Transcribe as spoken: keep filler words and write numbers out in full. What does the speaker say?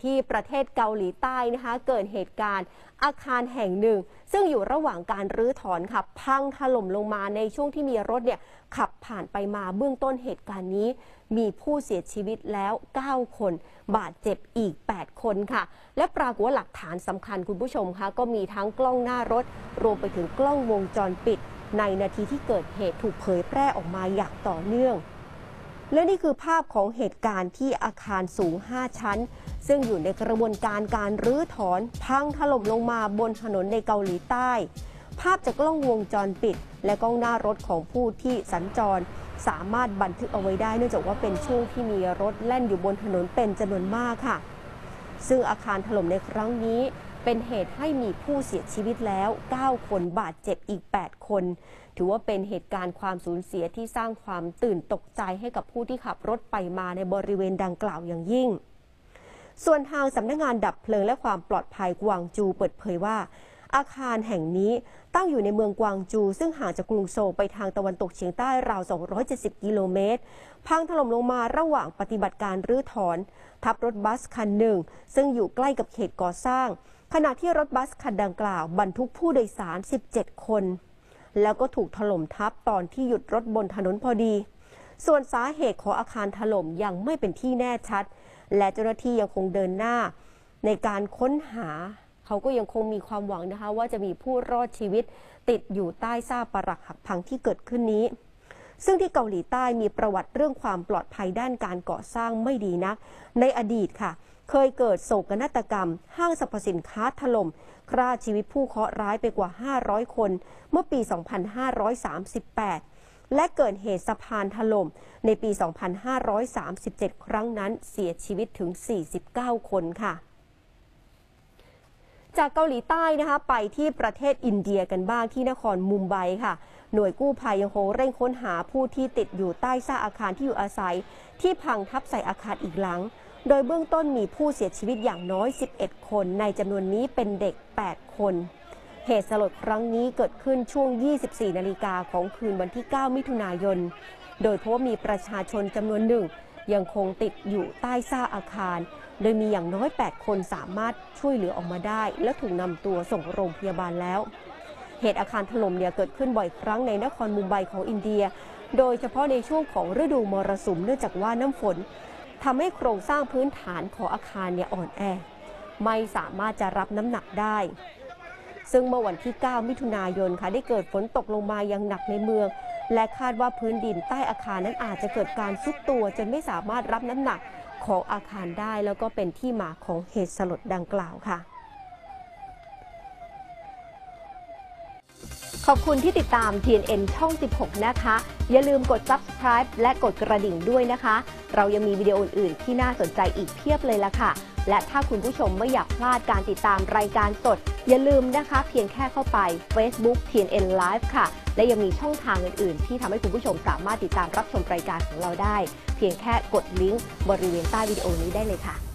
ที่ประเทศเกาหลีใต้นะคะเกิดเหตุการณ์อาคารแห่งหนึ่งซึ่งอยู่ระหว่างการรื้อถอนค่ะพังถล่มลงมาในช่วงที่มีรถเนี่ยขับผ่านไปมาเบื้องต้นเหตุการณ์นี้มีผู้เสียชีวิตแล้วเก้าคนบาดเจ็บอีกแปดคนค่ะและปรากฏว่าหลักฐานสำคัญคุณผู้ชมคะก็มีทั้งกล้องหน้ารถรวมไปถึงกล้องวงจรปิดในนาทีที่เกิดเหตุถูกเผยแพร่ออกมาอย่างต่อเนื่องและนี่คือภาพของเหตุการณ์ที่อาคารสูงห้าชั้นซึ่งอยู่ในกระบวนการการรื้อถอนพังถล่มลงมาบนถนนในเกาหลีใต้ภาพจากกล้องวงจรปิดและกล้องหน้ารถของผู้ที่สัญจรสามารถบันทึกเอาไว้ได้เนื่องจากว่าเป็นช่วงที่มีรถแล่นอยู่บนถนนเป็นจำนวนมากค่ะซึ่งอาคารถล่มในครั้งนี้เป็นเหตุให้มีผู้เสียชีวิตแล้วเก้าคนบาดเจ็บอีกแปดคนถือว่าเป็นเหตุการณ์ความสูญเสียที่สร้างความตื่นตกใจให้กับผู้ที่ขับรถไปมาในบริเวณดังกล่าวอย่างยิ่งส่วนทางสำนักงานดับเพลิงและความปลอดภัยกวางจูเปิดเผยว่าอาคารแห่งนี้ตั้งอยู่ในเมืองกวางจูซึ่งห่างจากกรุงโซลไปทางตะวันตกเฉียงใต้ราวสองร้อยเจ็ดสิบกิโลเมตรพังถล่มลงมาระหว่างปฏิบัติการรื้อถอนทับรถบัสคันหนึ่งซึ่งอยู่ใกล้กับเขตก่อสร้างขณะที่รถบัสคันดังกล่าวบรรทุกผู้โดยสารสิบเจ็ดคนแล้วก็ถูกถล่มทับตอนที่หยุดรถบนถนนพอดีส่วนสาเหตุของอาคารถล่มยังไม่เป็นที่แน่ชัดและเจ้าหน้าที่ยังคงเดินหน้าในการค้นหาเขาก็ยังคงมีความหวังนะคะว่าจะมีผู้รอดชีวิตติดอยู่ใต้ซากปรักหักพังที่เกิดขึ้นนี้ซึ่งที่เกาหลีใต้มีประวัติเรื่องความปลอดภัยด้านการก่อสร้างไม่ดีนักในอดีตค่ะเคยเกิดโศกนาฏกรรมห้างสรรพสินค้าถล่มฆ่าชีวิตผู้เคราะห์ร้ายไปกว่าห้าร้อยคนเมื่อปีสองพันห้าร้อยสามสิบแปดและเกิดเหตุสะพานถล่มในปีสองพันห้าร้อยสามสิบเจ็ดครั้งนั้นเสียชีวิตถึงสี่สิบเก้าคนค่ะจากเกาหลีใต้นะคะไปที่ประเทศอินเดียกันบ้างที่นครมุมไบค่ะหน่วยกู้ภัยยังคงเร่งค้นหาผู้ที่ติดอยู่ใต้ซากอาคารที่อยู่อาศัยที่พังทับใส่อาคารอีกหลังโดยเบื้องต้นมีผู้เสียชีวิตอย่างน้อยสิบเอ็ดคนในจำนวนนี้เป็นเด็กแปดคนเหตุสลดครั้งนี้เกิดขึ้นช่วงยี่สิบสี่นาฬิกาของคืนวันที่เก้ามิถุนายนโดยพบว่ามีประชาชนจำนวนหนึ่งยังคงติดอยู่ใต้ซากอาคารโดยมีอย่างน้อยแปดคนสามารถช่วยเหลือออกมาได้และถูกนำตัวส่งโรงพยาบาลแล้วเหตุอาคารถล่มเนี่ยเกิดขึ้นบ่อยครั้งในนครมุมไบของอินเดียโดยเฉพาะในช่วงของฤดูมรสุมเนื่องจากว่าน้ำฝนทำให้โครงสร้างพื้นฐานของอาคารเนี่ยอ่อนแอไม่สามารถจะรับน้ำหนักได้ซึ่งเมื่อวันที่เก้ามิถุนายนค่ะได้เกิดฝนตกลงมาอย่างหนักในเมืองและคาดว่าพื้นดินใต้อาคารนั้นอาจจะเกิดการทรุดตัวจนไม่สามารถรับน้ำหนักของอาคารได้แล้วก็เป็นที่มาของเหตุสลดดังกล่าวค่ะขอบคุณที่ติดตาม ที เอ็น เอ็น ช่องสิบหกนะคะอย่าลืมกด ซับสไครบ์ และกดกระดิ่งด้วยนะคะเรายังมีวิดีโออื่นๆที่น่าสนใจอีกเพียบเลยละค่ะและถ้าคุณผู้ชมไม่อยากพลาดการติดตามรายการสดอย่าลืมนะคะเพียงแค่เข้าไป Facebook ที เอ็น เอ็น Live ค่ะและยังมีช่องทางอื่นๆที่ทำให้คุณผู้ชมสามารถติดตามรับชมรายการของเราได้เพียงแค่กดลิงก์บริเวณใต้วิดีโอนี้ได้เลยค่ะ